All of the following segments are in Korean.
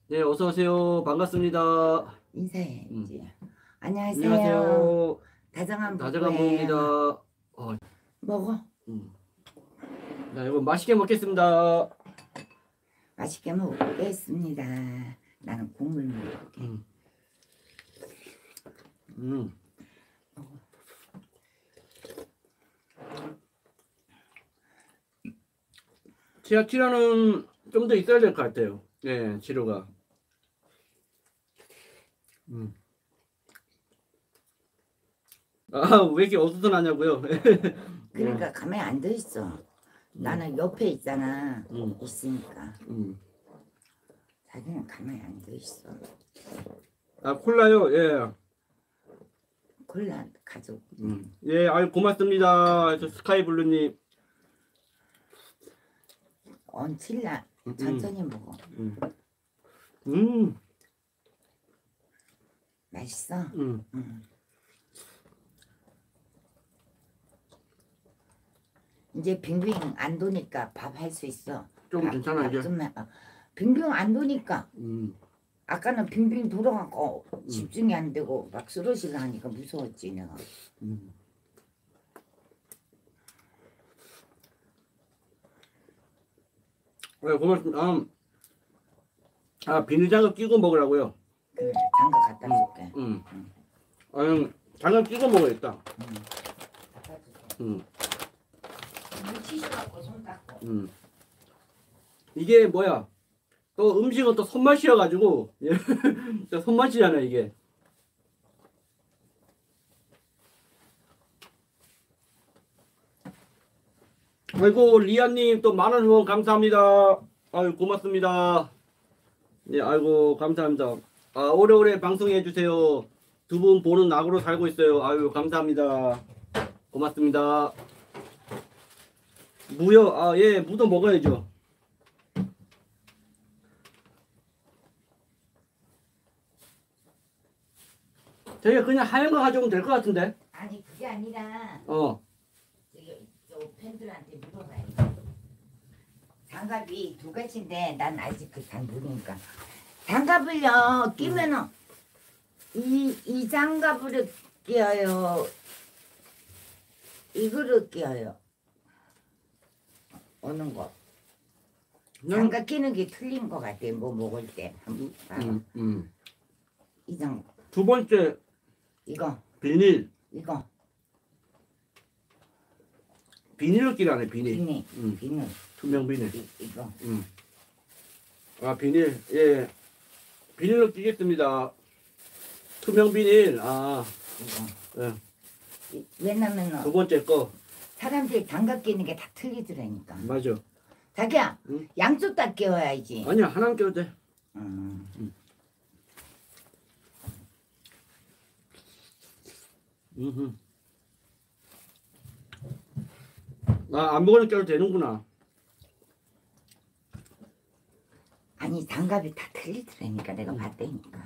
네, 어서 오세요. 반갑습니다. 인사해야지. 안녕하세요. 안녕하세요. 다정한 다정한 부부예요. 부부입니다. 먹어. 음. 자, 여러분 맛있게 먹겠습니다. 맛있게 먹겠습니다. 나는 국물 먹을게. 음. 치아 치료는 좀 더 있어야 될 것 같아요. 네, 치료가. 아, 왜 이렇게 어수선하냐고요? 그러니까 가만히 앉아 있어. 나는 옆에 있잖아. 있으니까. 자기는 가만히 앉아 있어. 아, 콜라요? 예. 콜라 가족. 예, 아유, 고맙습니다. 저 스카이블루님. 얹힐라. 천천히 먹어. 맛있어? 이제 빙빙 안 도니까 밥 할 수 있어. 좀 괜찮아, 이제. 빙빙 안 도니까. 아까는 빙빙 돌아가고 집중이 안 되고 막 쓰러지려 하니까 무서웠지 내가. 네, 고맙습니다. 비닐장갑 끼고 먹으라고요. 그래 장갑 갖다 줄게. 장갑 끼고 먹어야겠다. 갖다 줄게. 물티슈 갖고 손 닦고. 이게 뭐야? 또 음식은 또 손맛이어가지고 손맛이잖아 이게. 아이고 리아님 또 만원 후원 감사합니다. 아유 고맙습니다. 네 아이고 감사합니다. 오래오래 방송해 주세요. 두 분 보는 낙으로 살고 있어요. 아유 감사합니다. 고맙습니다. 무요? 예 무도 먹어야죠. 저희가 그냥 하얀 거 가져오면 될 것 같은데. 아니 그게 아니라 저 팬들한테 물어봐야지. 장갑이 두 가지인데 난 아직 그 잘 모르니까. 장갑을요 끼면은 이 장갑으로 끼어요. 이거로 끼어요. 어느 거? 장갑 끼는 게 틀린 것 같아. 뭐 먹을 때. 이 장갑. 두 번째 이거. 비닐. 이거. 비닐로 끼라네 비닐. 비닐. 투명 비닐. 이거. 비닐. 예. 비닐로 끼겠습니다. 투명 비닐. 이거. 예. 왜냐면은 두 번째 거. 사람들이 장갑 끼는 게 다 틀리더라니까. 맞아. 자기야, 양쪽 다 끼워야지. 아니야 하나만 껴도 돼. 아무거나 껴도 되는구나. 아니 장갑이 다 틀리더라니까 내가 봤다니까.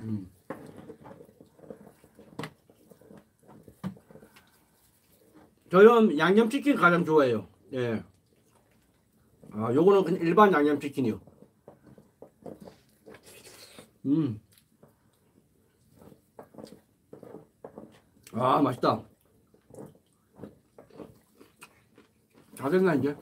저는 양념치킨 가장 좋아해요. 예. 요거는 그냥 일반 양념치킨이요. 맛있다. 다 됐나 이제?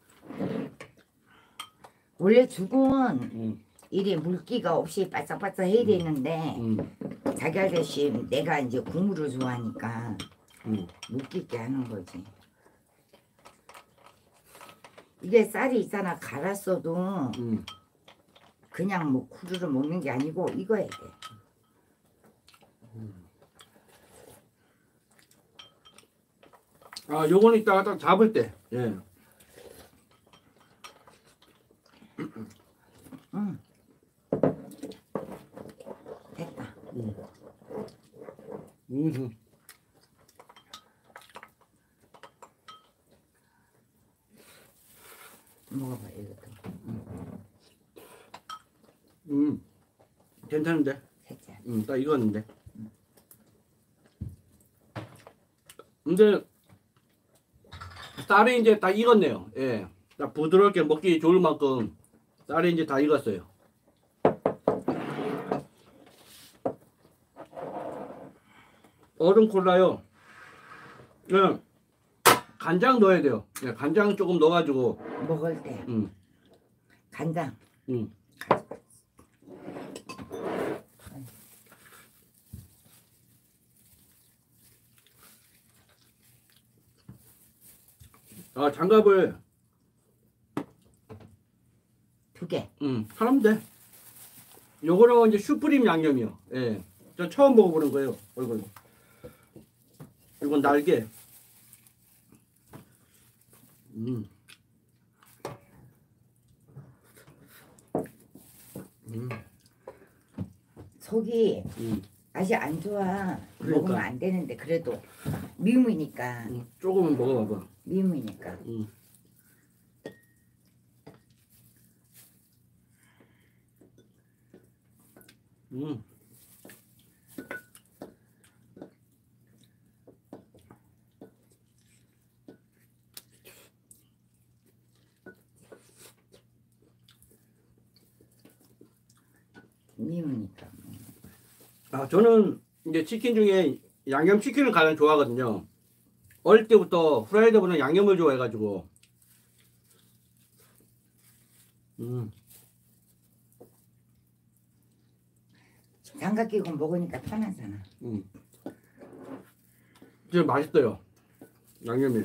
원래 죽은 이래 물기가 없이 바싹바싹 해야 되는데 자기 아저씨 내가 이제 국물을 좋아하니까 물기 있게 하는 거지. 이게 쌀이 있잖아 갈았어도 그냥 뭐 쿠르르 먹는 게 아니고 이거 해야 돼. 요거는 이따가 딱 잡을 때. 예. 됐다. 먹어봐 이것도. 괜찮은데? 살짝. 딱 익었는데. 근데 쌀이 이제 다 익었네요. 예. 딱 부드럽게 먹기 좋을 만큼 쌀이 이제 다 익었어요. 얼음 콜라요. 네. 간장 넣어야 돼요. 네, 간장 조금 넣어가지고. 먹을 때 간장. 음. 아, 장갑을 2개. 하면 돼. 요거는 이제 슈프림 양념이요. 예. 저 처음 먹어보는 거예요. 이거. 이건 날개. 음. 속이 맛이 안 좋아. 그러니까. 먹으면 안 되는데 그래도 미음이니까. 조금은 먹어봐봐. 미음이니까. 미음이니까. 아, 저는 이제 치킨 중에 양념 치킨을 가장 좋아하거든요. 어릴 때부터 후라이드보다 양념을 좋아해가지고. 장갑 끼고 먹으니까 편하잖아. 진짜 맛있어요. 양념이.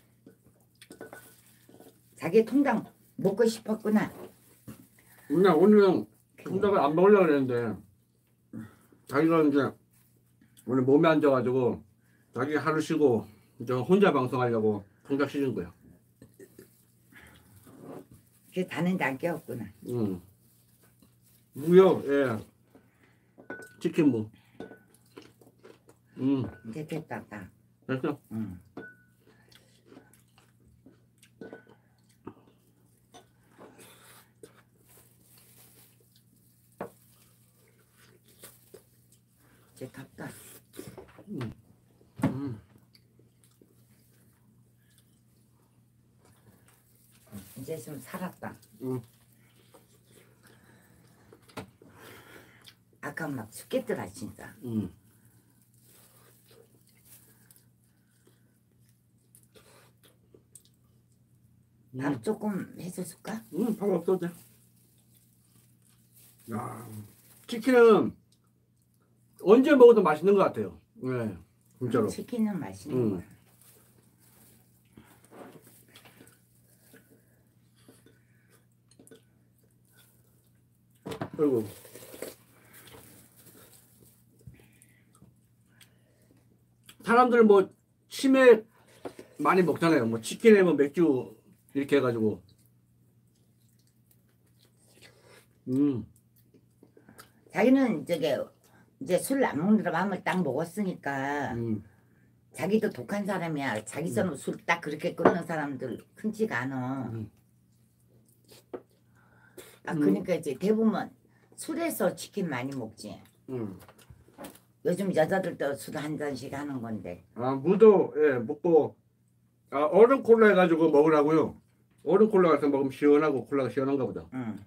자기 통닭 먹고 싶었구나. 그냥 오늘은 통닭을 안 먹으려고 그랬는데 자기가 이제 오늘 몸이 안 좋아가지고 자기 하루 쉬고 이제 혼자 방송하려고 통닭 시킨 거야. 그게 다는데 안 깨웠구나. 무요, 예. 치킨 무. 이제 됐다. 딱. 됐어? 이제 덥다. 이제 좀 살았다. 아까 막 죽겠더라 진짜. 밥 조금 해줘줄까? 밥 없어도 돼. 야, 치킨은 언제 먹어도 맛있는 것 같아요. 네, 진짜로. 치킨은 맛있는 거야. 그리고 사람들 뭐 치맥 많이 먹잖아요. 뭐 치킨에 뭐 맥주 이렇게 해가지고. 자기는 이제 술 안 먹느라 마음을 딱 먹었으니까 자기도 독한 사람이야. 자기 전에 술 딱 그렇게 끊는 사람들 흔치가 않아. 아 그러니까 이제 대부분 술에서 치킨 많이 먹지. 요즘 여자들도 술 한 잔씩 하는 건데. 아, 무도 예 먹고 얼음 콜라 해가지고 먹으라고요. 얼음 콜라 가서 먹으면 시원하고 콜라가 시원한가 보다.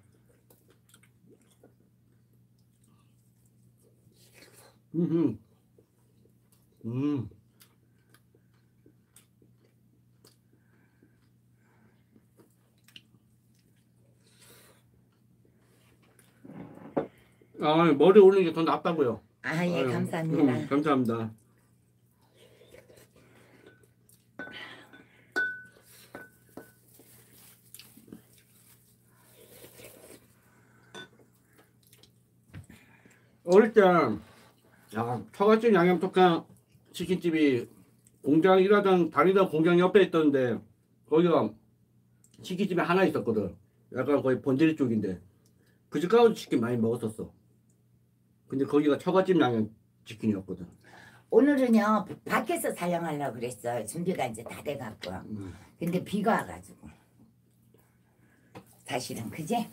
아, 머리 오는 게 더 낫다고요. 아 예 감사합니다. 감사합니다. 어릴 때 처갓집 양념떡강 치킨집이 공장 일하던 다니던 공장 옆에 있던데 거기가 치킨집이 하나 있었거든. 약간 거의 번제리 쪽인데 그 집 가서 치킨 많이 먹었었어. 근데 거기가 처갓집 양념 치킨이었거든. 오늘은요 밖에서 촬영하려고 그랬어. 준비가 이제 다 돼갖고. 근데 비가 와가지고. 사실은 그지?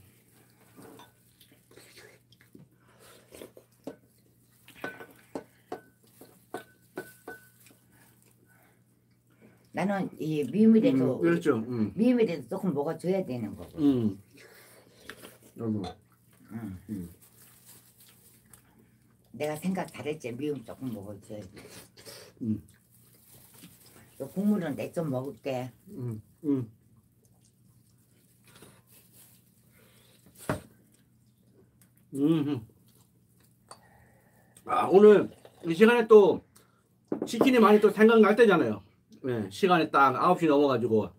나는 이 미음이라도 그렇죠. 미음이라도 조금 먹어줘야 되는 거고. 여보. 내가 생각 잘했지. 미음 조금 먹어줘야지. 음. 요 국물은 내 좀 먹을게. 음. 음. 아, 오늘 이 시간에 또 치킨이 많이 또 생각날 때잖아요. 네, 시간이 딱 9시 넘어가지고.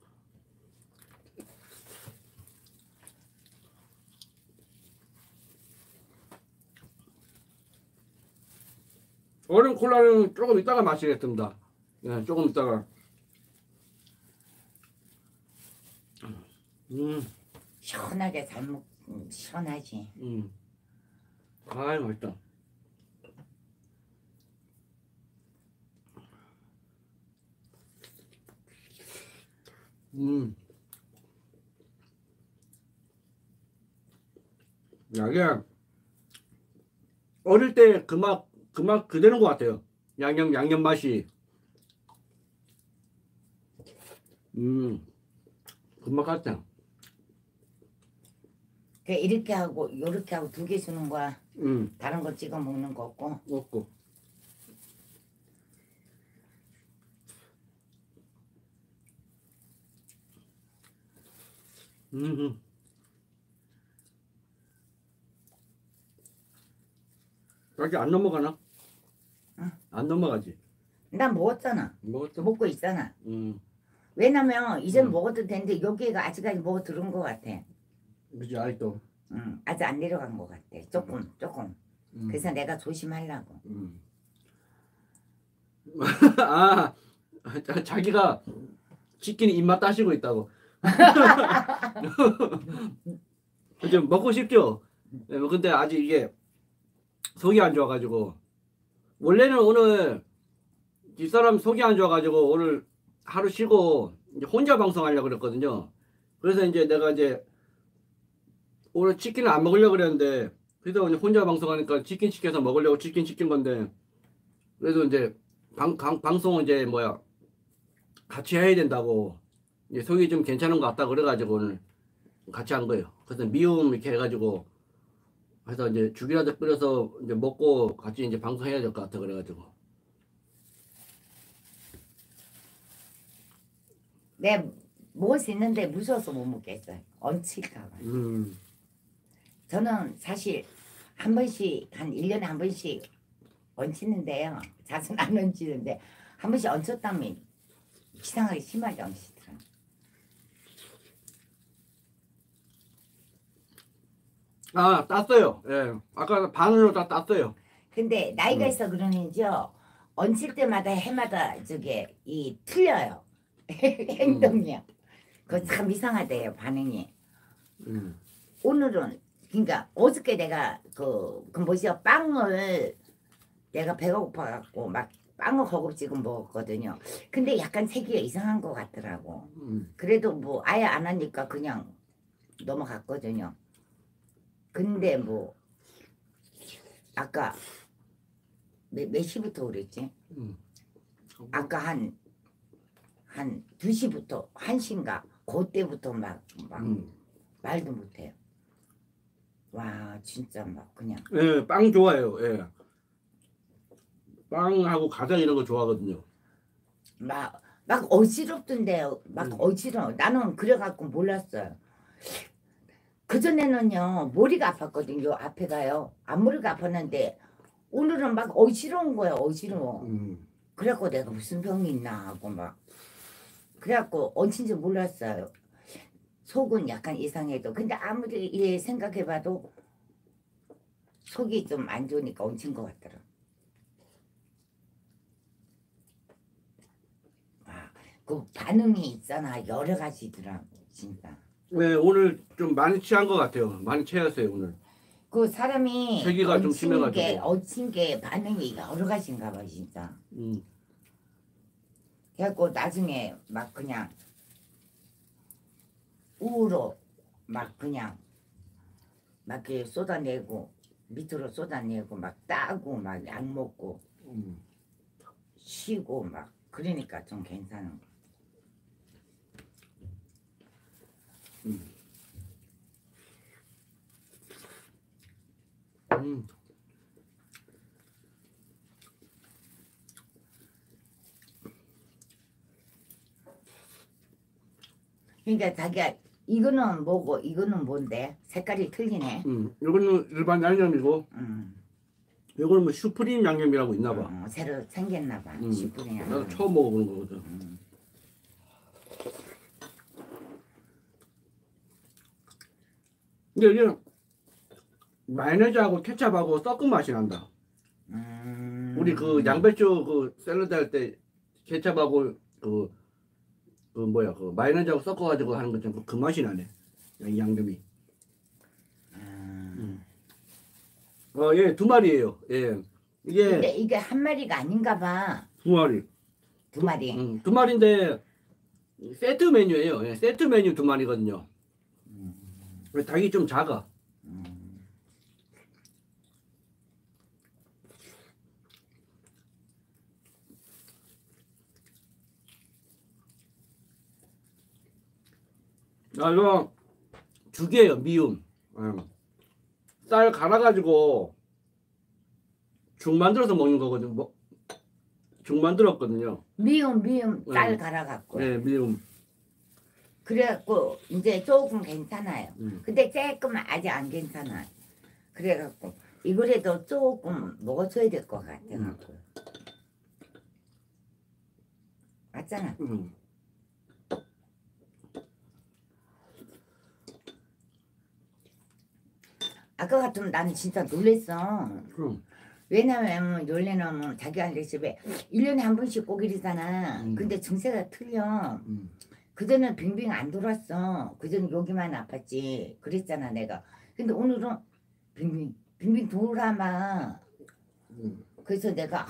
얼음 콜라는 조금 이따가 마시겠습니다. 네, 조금 이따가. 시원하게 잘 먹, 시원하지. 아이, 맛있다. 야, 이게 어릴 때 그 맛 그대로인 것 같아요. 양념 맛이. 그 맛 같아. 그 이렇게 하고 요렇게 하고 두 개 주는 거야. 음, 다른 거 찍어 먹는 거 없고. 먹고. 여기 안 넘어가나? 응. 안 넘어가지. 난 먹었잖아. 먹었어? 먹고 있잖아. 음, 왜냐면 이젠 먹어도 되는데 여기가 아직까지 먹어 들은 거 같아. 그지, 아직도. 아직 안 내려간 거 같아. 조금. 그래서 내가 조심하려고. 아, 자기가 치킨 입맛 따시고 있다고. 좀 먹고 싶죠? 네, 뭐 근데 아직 이게 속이 안 좋아가지고. 원래는 오늘 뒷사람 속이 안 좋아가지고 오늘 하루 쉬고 이제 혼자 방송하려고 그랬거든요. 그래서 이제 내가 이제 오늘 치킨을 안 먹으려고 그랬는데, 그래서 이제 혼자 방송하니까 치킨 시켜서 먹으려고 치킨 시킨 건데, 그래서 이제 방송은 이제 뭐야 같이 해야 된다고, 이제 속이 좀 괜찮은 것 같다 그래가지고 오늘 같이 한 거예요. 그래서 미움 이렇게 해가지고 해서 이제 죽이라도 끓여서 이제 먹고 같이 이제 방송해야 될 것 같아 그래가지고. 내 먹을 수 있는데 무서워서 못 먹겠어요. 얹힐까 봐. 저는 사실 한 번씩 한 1년에 한 번씩 얹히는데요. 자주는 안 얹히는데 한 번씩 얹혔다면 이상하게 심하게 얹히더라고요. 아, 땄어요. 예. 아까 반으로 다 땄어요. 근데 나이가 있어 그러는지요. 얹힐 때마다 해마다 저게 이 틀려요. 행동이요. 그거 참 이상하대요 반응이. 오늘은 그러니까 어저께 내가 그 뭐지요 빵을 내가 배가 고파갖고 막 빵을 허겁지겁 먹었거든요. 근데 약간 색이 이상한 것 같더라고. 그래도 뭐 아예 안 하니까 그냥 넘어갔거든요. 근데 뭐 아까 몇 시부터 그랬지? 아까 한 2시부터 1시인가 그때부터 막 말도 못해요. 와 진짜 막 그냥. 예, 빵 좋아해요. 예. 빵하고 과자 이런 거 좋아하거든요. 막 어지럽던데요. 막 어지러워. 나는 그래갖고 몰랐어요. 그전에는요 머리가 아팠거든요. 앞에가요 앞머리가 아팠는데 오늘은 막 어지러운 거야. 어지러워. 그래갖고 내가 무슨 병이 있나 하고 막 그래갖고 얹힌지 몰랐어요. 속은 약간 이상해도 근데 아무리 생각해봐도 속이 좀 안 좋으니까 얹힌 것 같더라. 그 반응이 있잖아. 여러 가지더라 진짜. 네, 오늘 좀 많이 취한 것 같아요. 많이 취했어요 오늘. 그 사람이 세기가 좀 심해가지고. 얹힌 게 반응이 여러 가지인가 봐 진짜. 그래갖고 나중에 막 그냥 우로 막 그냥 막 이렇게 쏟아내고 밑으로 쏟아내고 막 따고 막 약 먹고 쉬고 막 그러니까 좀 괜찮은 거. 그러니까 자기가 이거는 뭐고 이거는 뭔데? 색깔이 틀리네. 이거는 일반 양념이고 음. 이거는 뭐 슈프림 양념이라고 있나 봐. 새로 생겼나 봐. 슈프림 나도 양념. 처음 먹어보는 거거든. 근데 이게 마요네즈하고 케찹하고 섞은 맛이 난다. 우리 그 양배추 그 샐러드 할 때 케찹하고 그 뭐야 그 마요네즈하고 섞어가지고 하는 것처럼 그 맛이 나네. 이 양념이. 예, 2마리예요. 예, 근데 이게 이게 한 마리가 아닌가 봐. 2마리. 2마리. 2마리인데 세트 메뉴예요. 예, 세트 메뉴 2마리거든요. 닭이 좀 작아. 이거 죽이에요. 미음. 쌀 갈아가지고 죽 만들어서 먹는 거거든. 뭐, 죽 만들었거든요. 미음 쌀 갈아갖고. 네, 미음. 그래갖고 이제 조금 괜찮아요. 근데 조금 아직 안 괜찮아. 그래갖고 이거라도 조금 먹어줘야 될 것 같아. 맞잖아. 아까 같으면 나는 진짜 놀랬어. 왜냐면 원래는 자기한테 집에 1년에 한 번씩 오기잖아. 근데 증세가 틀려. 그전엔 빙빙 안 돌았어. 그전 여기만 아팠지. 그랬잖아 내가. 근데 오늘은 빙빙 돌아마. 그래서 내가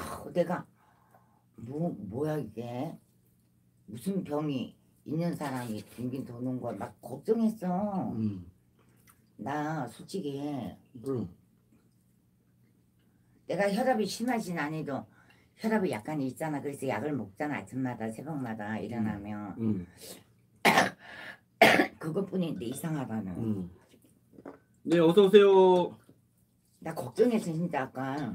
뭐야 이게 무슨 병이 있는 사람이 빙빙 도는 걸 막 걱정했어. 나 솔직히 내가 혈압이 심하진 않아도 혈압이 약간 있잖아. 그래서 약을 먹잖아. 아침마다 새벽마다 일어나면. 그것뿐인데 이상하다는. 네, 어서 오세요. 나 걱정했어 진짜 아까.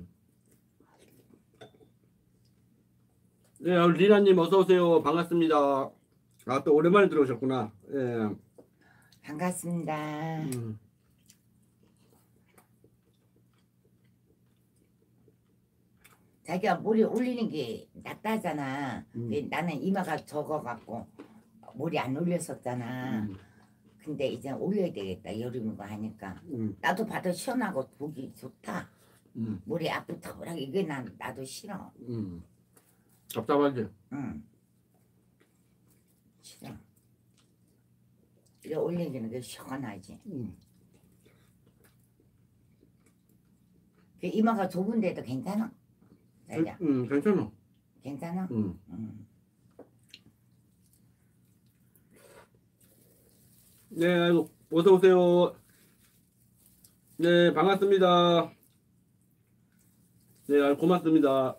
네, 리나님 어서 오세요. 반갑습니다. 또 오랜만에 들어오셨구나. 예. 반갑습니다. 자기가 머리 올리는 게 낫다잖아. 나는 이마가 적어갖고 머리 안 올렸었잖아. 근데 이제 올려야 되겠다. 여름이고 하니까. 나도 봐도 시원하고 보기 좋다. 머리 아프다고 이게 나도 싫어. 답답하지? 싫어. 이래 올리는 게 시원하지. 그 이마가 좁은데도 괜찮아? 자기야? 괜찮아. 괜찮아? 네, 아이고, 어서 오세요. 네, 반갑습니다. 네, 아이고, 고맙습니다.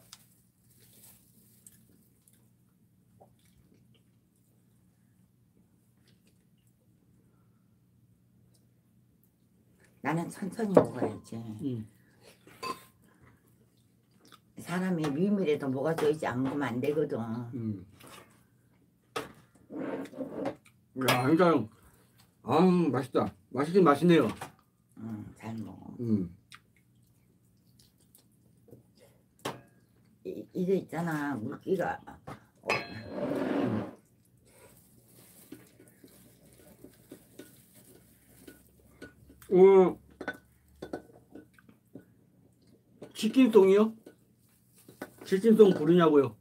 나는 천천히 먹어야지. 사람이 미미라도 뭐가 좋지 안 먹으면 안 되거든. 야, 진짜, 맛있다. 맛있긴 맛있네요. 잘 먹어. 이게 있잖아, 물기가. 치킨송이요? 치킨송 부르냐고요?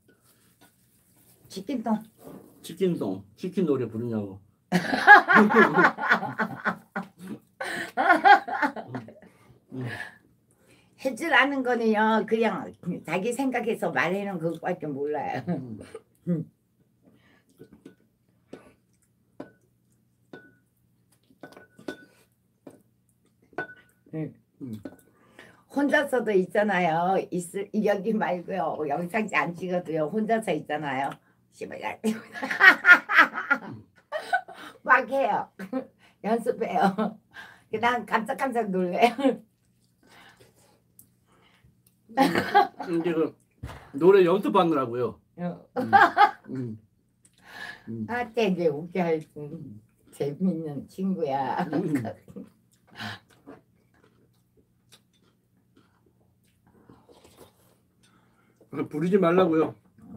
치킨통. 치킨송, 치킨 노래 부르냐고. 할 줄 아는 거는요, 그냥 자기 생각해서 말하는 그것밖에 몰라요. 혼자서도 있잖아요. 여기 말고요. 영상지 안 찍어도요. 혼자서 있잖아요. 씨발 막 해요. 연습해요. 난 깜짝깜짝 놀래요. 이제 그 노래 연습하느라고요. 아, 되게 웃게 할 재밌는 친구야. 부르지 말라고요.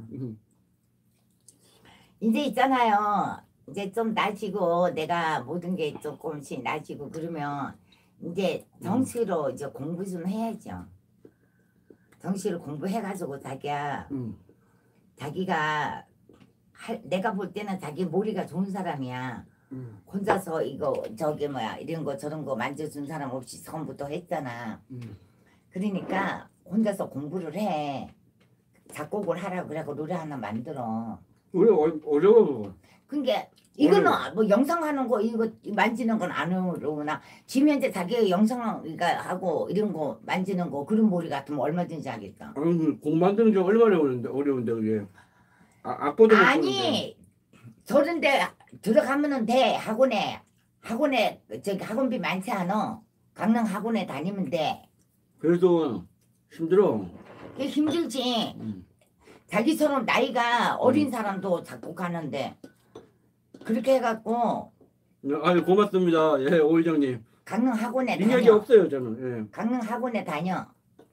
이제 있잖아요. 이제 좀 나아지고 내가 모든 게 조금씩 나아지고 그러면 이제 정시로 이제 공부 좀 해야죠. 정시로 공부해가지고 자기야 자기가 내가 볼 때는 자기 머리가 좋은 사람이야. 혼자서 이거 저기 뭐야 이런 거 저런 거 만져준 사람 없이 처음부터 했잖아. 그러니까 혼자서 공부를 해. 작곡을 하라고 그래고 노래 하나 만들어. 어려워 그거. 그게 이거는 뭐 영상하는 거 이거 만지는 건 안 어려우나 지금 현재 자기가 영상 하고 이런 거 만지는 거 그런 머리 같으면 얼마든지 하겠다. 곡 만드는 게 얼마나 어려운데 그게. 악보도 못 보는데. 아니 저런데 들어가면은 돼. 학원에 저기 학원비 많지 않아. 강릉 학원에 다니면 돼. 그래도 힘들어. 그게 힘들지. 자기처럼 나이가 어린 사람도 작곡하는데 그렇게 해갖고 아유 고맙습니다. 예, 오희정님. 강릉 학원에 능력이 다녀. 없어요 저는. 예. 강릉 학원에 다녀.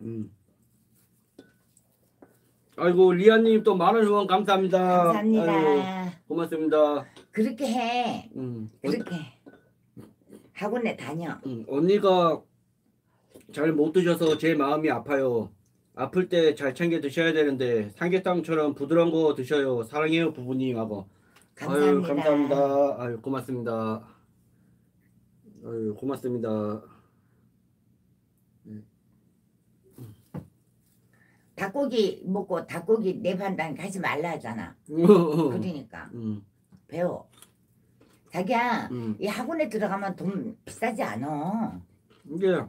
아이고 리아님 또 많은 후원 감사합니다. 감사합니다. 아유, 고맙습니다. 그렇게 해. 음. 그렇게 학원에 다녀. 언니가 잘 못 드셔서 제 마음이 아파요. 아플 때 잘 챙겨 드셔야 되는데 삼계탕처럼 부드러운 거 드셔요. 사랑해요 부부님 하고. 감사합니다. 아유 감사합니다. 아유 고맙습니다. 아유 고맙습니다. 닭고기 먹고 닭고기 내 판단 하지 말라 하잖아. 그러니까 배워. 자기야 이 학원에 들어가면 돈 비싸지 않아. 이게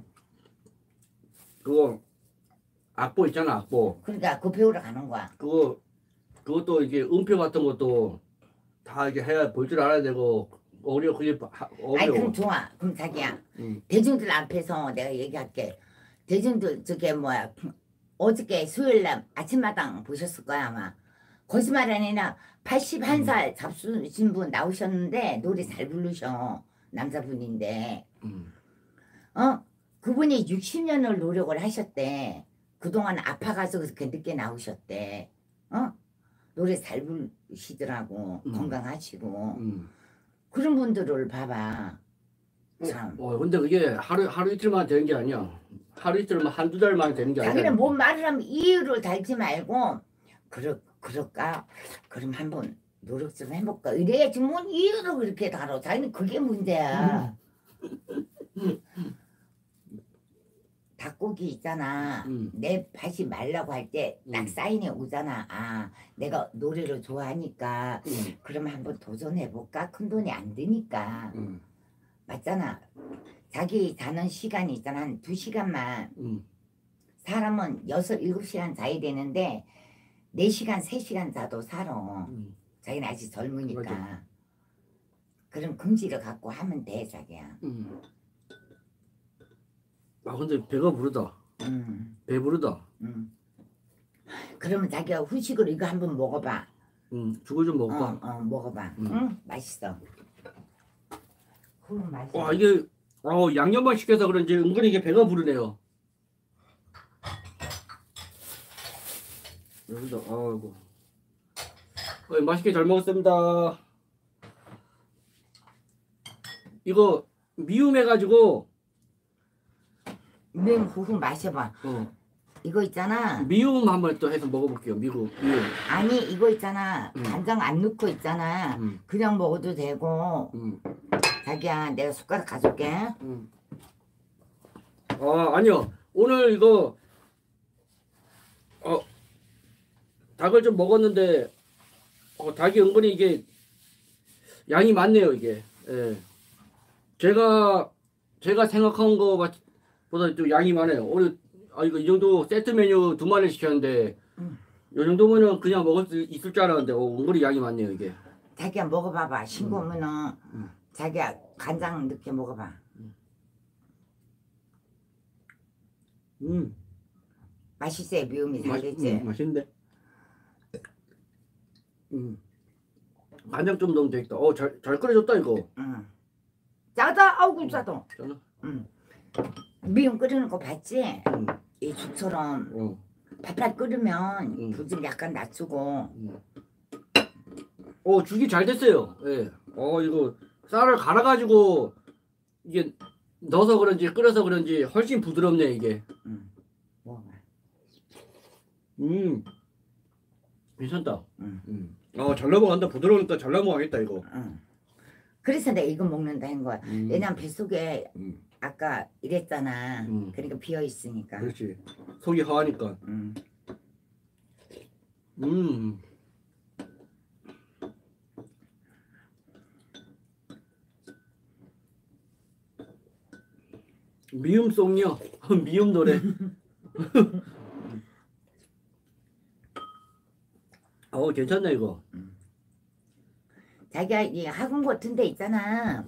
그거 악보 있잖아 악보. 그러니까 그 배우러 가는 거야. 그것도 이게 음표 같은 것도 다 이게 해야 볼 줄 알아야 되고 그게 어려워. 아니 그럼 좋아. 그럼 자기야 대중들 앞에서 내가 얘기할게. 대중들 저게 뭐야 어저께 수요일날 아침마당 보셨을 거야 아마. 거짓말 아니라 81살 잡수신 분 나오셨는데 노래 잘 부르셔. 남자분인데 그분이 60년을 노력을 하셨대. 그동안 아파가서 그렇게 늦게 나오셨대. 노래 잘 부르시더라고. 건강하시고. 그런 분들을 봐봐. 참. 근데 그게 하루 이틀만 되는 게 아니야. 하루 이틀만 한두 달만 되는 게 아니야. 자기는 뭔 말을 하면 이유를 달지 말고 그럴까? 그럼 한번 노력 좀 해볼까? 이래야지 뭔 이유를 그렇게 다뤄. 자기는 그게 문제야. 닭고기 있잖아. 내 밭이 말라고 할 때 딱 사인이 오잖아. 아 내가 노래를 좋아하니까 그러면 한번 도전해볼까? 큰 돈이 안 드니까. 맞잖아. 자기 자는 시간이 있잖아. 한 2시간만. 사람은 6, 7시간 자야 되는데 4시간, 3시간 자도 살아. 자기는 아직 젊으니까. 맞아. 그럼 금지를 갖고 하면 돼 자기야. 근데 배가 부르다. 배부르다. 그러면 자기가 후식으로 이거 한번 먹어봐. 죽을 좀 먹을까? 먹어봐. 응? 맛있어. 맛있어. 와 이게 양념만 시켜서 그런지 은근히 이게 배가 부르네요. 여기다 아이고. 맛있게 잘 먹었습니다. 이거 미움해가지고 미음 후후 마셔봐. 이거 있잖아. 미움 한번 또 해서 먹어볼게요. 미움. 아니 이거 있잖아. 간장 안 넣고 있잖아. 그냥 먹어도 되고. 자기야 내가 숟가락 가져올게. 아니요. 오늘 이거 닭을 좀 먹었는데 닭이 은근히 이게 양이 많네요 이게. 예. 제가 생각한 거보다 좀 양이 많아요. 오늘 이거 이 정도 세트 메뉴 2마리 시켰는데 이 정도면은 그냥 먹을 수 있을 줄 알았는데 은근히 양이 많네요 이게. 자기야 먹어봐봐. 싱거우면은 자기야 간장 넣게 먹어봐. 맛있어요. 미움이 잘 됐지. 맛있는데. 간장 좀 넣으면 되겠다. 잘 끓여졌다 이거. 응. 짜다. 아우고 짜다. 저는. 응. 미음 끓이는 거 봤지? 음. 이 죽처럼 어. 팔팔 끓으면 불 좀 약간 낮추고. 죽이 잘 됐어요. 예. 이거 쌀을 갈아가지고 이게 넣어서 그런지 끓여서 그런지 훨씬 부드럽네 이게. 먹어봐. 괜찮다. 응. 잘 넘어간다. 부드러우니까 잘 넘어가겠다 이거. 응. 그래서 내가 이거 먹는다 한 거야. 왜냐면 뱃속에 아까 이랬잖아. 그러니까 비어 있으니까. 그렇지. 속이 허하니까. 미음송이요. 미음 노래. 괜찮네 이거. 자기가 이 학원 같은 데 있잖아.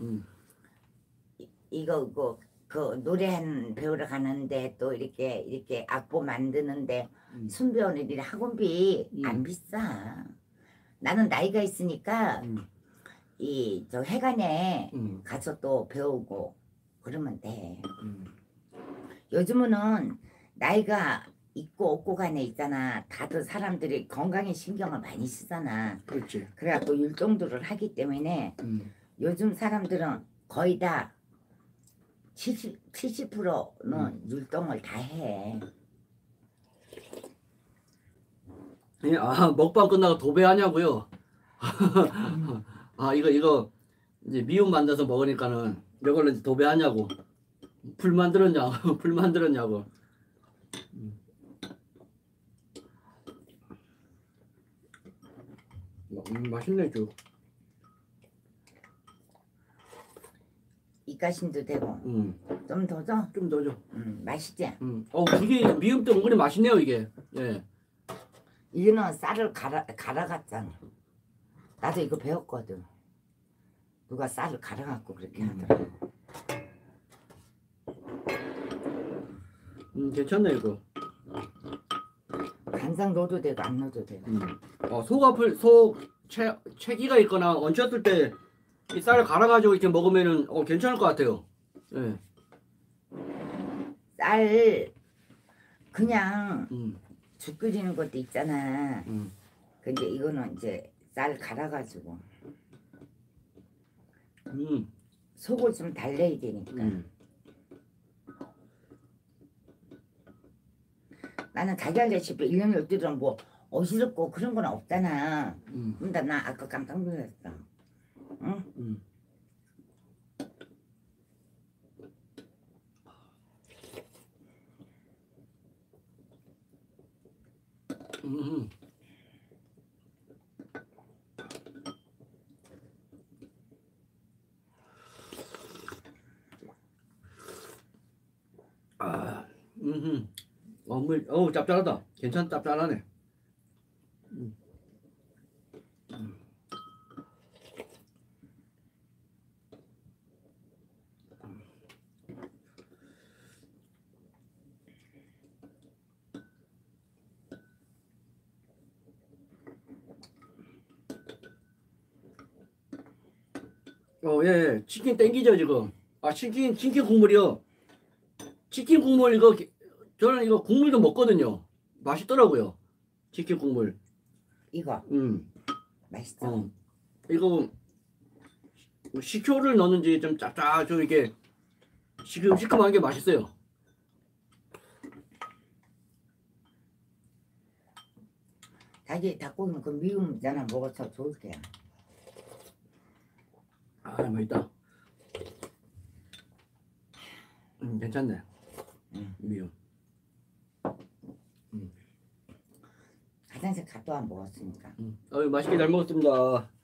이거 그 노래한 배우러 가는데 또 이렇게 악보 만드는데 순배우는 이 학원비 안 비싸. 나는 나이가 있으니까 이 저 회관에 가서 또 배우고 그러면 돼. 요즘은 나이가 있고 없고 간에 있잖아. 다들 사람들이 건강에 신경을 많이 쓰잖아. 그렇지. 그래갖고 율동들을 하기 때문에 요즘 사람들은 거의 다 70%는 율동을 다 해. 예, 먹방 끝나고 도배하냐고요? 이거 이제 미음 만들어서 먹으니까는 이걸로 이제 도배하냐고. 불 만들었냐고. 불 만들었냐고. 맛있네 쭉. 입가심도 되고. 좀 더 줘? 좀 더 줘. 맛있지? 죽이 미음도 은근히 맛있네요 이게. 예. 이거는 쌀을 갈아갔잖아. 나도 이거 배웠거든. 누가 쌀을 갈아갖고 그렇게 하더라고. 괜찮네 이거. 간장 넣어도 되고 안 넣어도 되고. 체기가 있거나 얹혔을 때 이 쌀을 갈아가지고 이렇게 먹으면은 괜찮을 것 같아요. 예. 쌀 그냥 죽 끓이는 것도 있잖아. 근데 이거는 이제 쌀 갈아가지고 속을 좀 달래야 되니까. 나는 달걀 레시피 1년 12년 뭐 어지럽고 그런 건 없잖아. 근데 나 아까 깜짝 놀랐어. 응? 짭짤하다. 괜찮다. 짭짤하네. 예. 치킨 땡기죠 지금. 치킨 국물이요. 치킨 국물 이거 저는 이거 국물도 먹거든요. 맛있더라고요. 치킨 국물. 이거 맛있어. 이거 식초를 넣는지 좀 짭짭 좀 이렇게 시큼한 게 맛있어요. 자기 닭고기는 그 미음 있잖아. 먹어서 좋을 게야. 맛있다. 괜찮네. 미음. 화장실 갔다 와 먹었으니까. 맛있게 잘 먹었습니다.